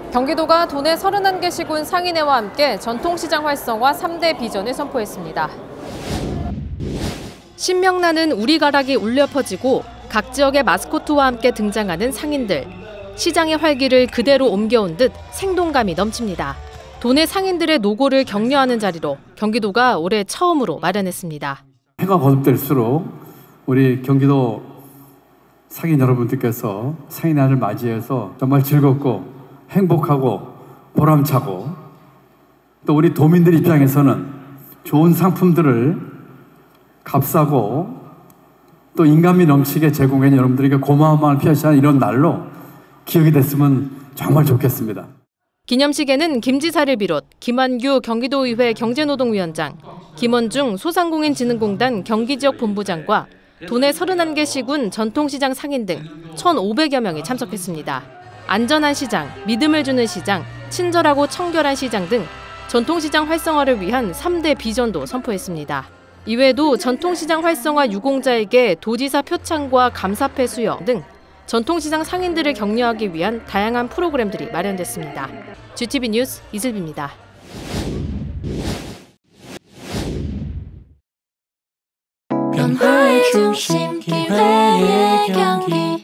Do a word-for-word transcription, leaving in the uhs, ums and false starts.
경기도가 도내 서른한 개 시군 상인회와 함께 전통시장 활성화 삼 대 비전을 선포했습니다. 신명나는 우리가락이 울려 퍼지고 각 지역의 마스코트와 함께 등장하는 상인들. 시장의 활기를 그대로 옮겨온 듯 생동감이 넘칩니다. 도내 상인들의 노고를 격려하는 자리로 경기도가 올해 처음으로 마련했습니다. 해가 거듭될수록 우리 경기도 상인 여러분들께서 상인날을 맞이해서 정말 즐겁고 행복하고 보람차고 또 우리 도민들 입장에서는 좋은 상품들을 값싸고 또 인간미 넘치게 제공해 여러분들에게 고마운 마음을 표시하는 이런 날로 기억이 됐으면 정말 좋겠습니다. 기념식에는 김 지사를 비롯 김한규 경기도의회 경제노동위원장, 김원중 소상공인진흥공단 경기지역본부장과 도내 서른한 개 시군 전통시장 상인 등 천오백여 명이 참석했습니다. 안전한 시장, 믿음을 주는 시장, 친절하고 청결한 시장 등 전통시장 활성화를 위한 삼 대 비전도 선포했습니다. 이외에도 전통시장 활성화 유공자에게 도지사 표창과 감사패 수여 등 전통시장 상인들을 격려하기 위한 다양한 프로그램들이 마련됐습니다. 지티비 뉴스 이슬비입니다. 변화의 중심 기회의 경기